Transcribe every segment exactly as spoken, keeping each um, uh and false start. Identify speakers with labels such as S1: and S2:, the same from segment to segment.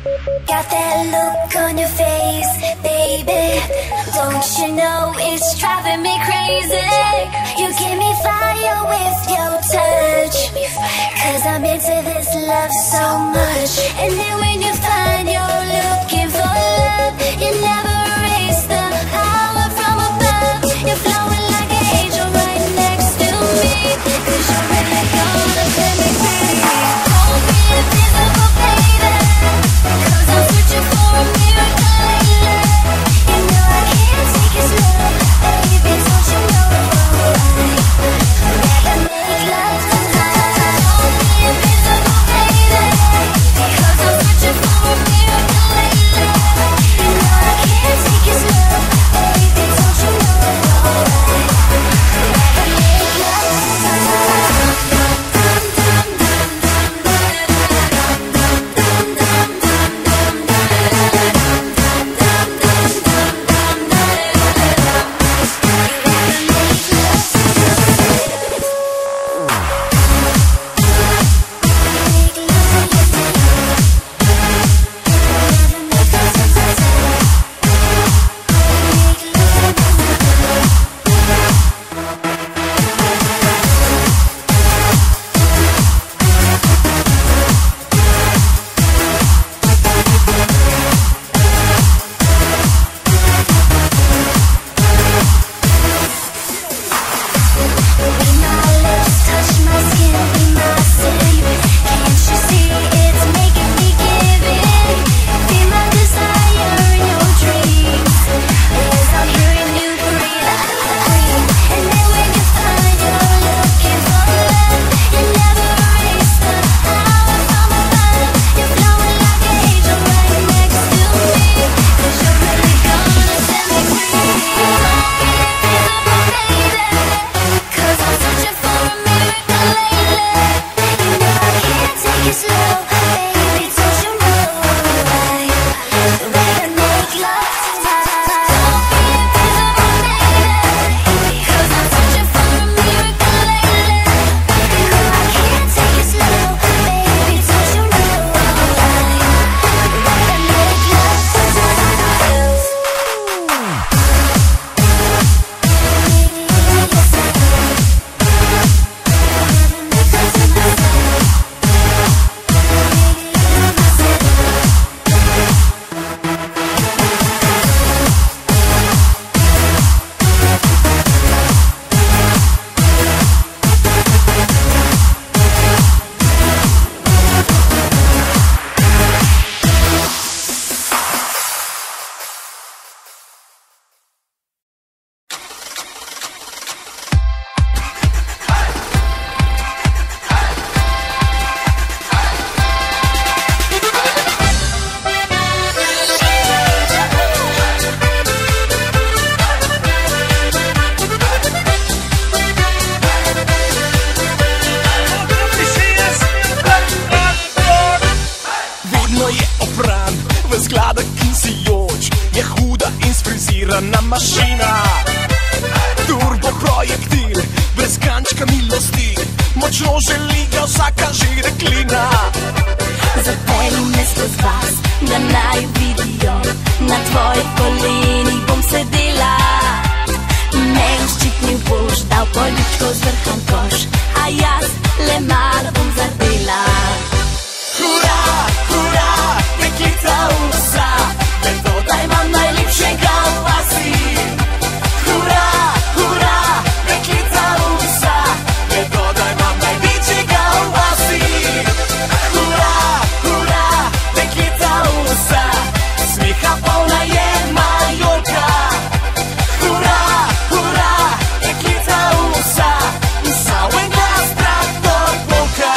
S1: Got that look on your face, baby. Don't you know it's driving me crazy? You give me fire with your touch, cause I'm into this love so much. And then when you find you're looking for love, you never erase the power from above. You're flowing like an angel right next to me, cause you're really gonna set me free. Hold me invisible, baby, cause I'm searching for a miracle lately. You know I can't take it slow, baby, don't you know I never make love tonight. Hold me invisible, baby, cause I'm searching for a miracle lately. You know I can't take it slow, baby, don't you know I never make love tonight.
S2: Mašina, turbo projektil, brez kančka milosti, močno želi ga vsaka žireklina.
S1: Zapelji me skozi vas, da naj vidijo, na tvojih kolenih bom sedela. Me ščitnil boš, dal poljučko zvrhan koš, a jaz le malo bom zardela.
S2: Hura, hura, deklica vsa, vedo, da imam najlepšega v vasi. Hura, hura, deklica vsa, vedo, da imam največjega v vasi. Hura, hura, deklica vsa, smeha polna je Majorka. Hura, hura, deklica vsa, samo en glas traktor polka.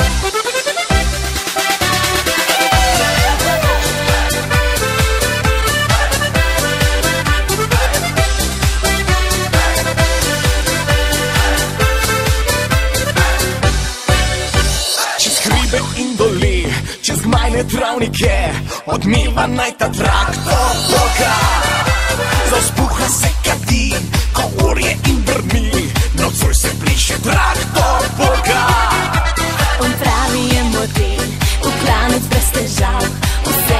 S2: Čez majne travnike odmeva naj ta traktor polka. Zavzpuha se kadi, ko orje in brni, nocoj se bliže traktor polka.
S1: On pravi je model, v klanec brez težav, vse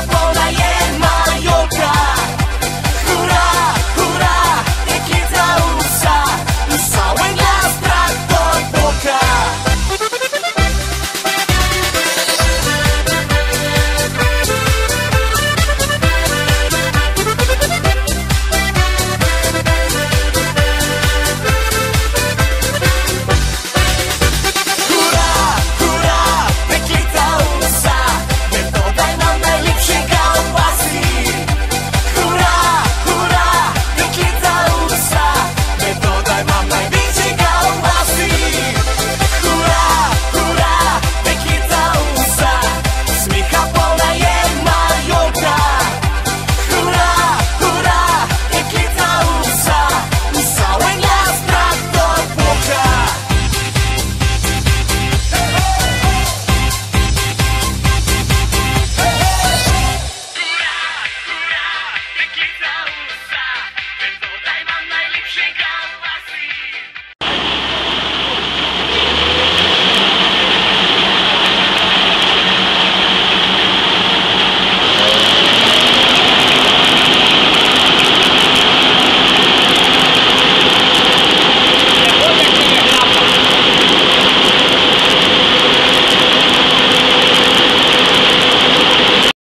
S1: polna je.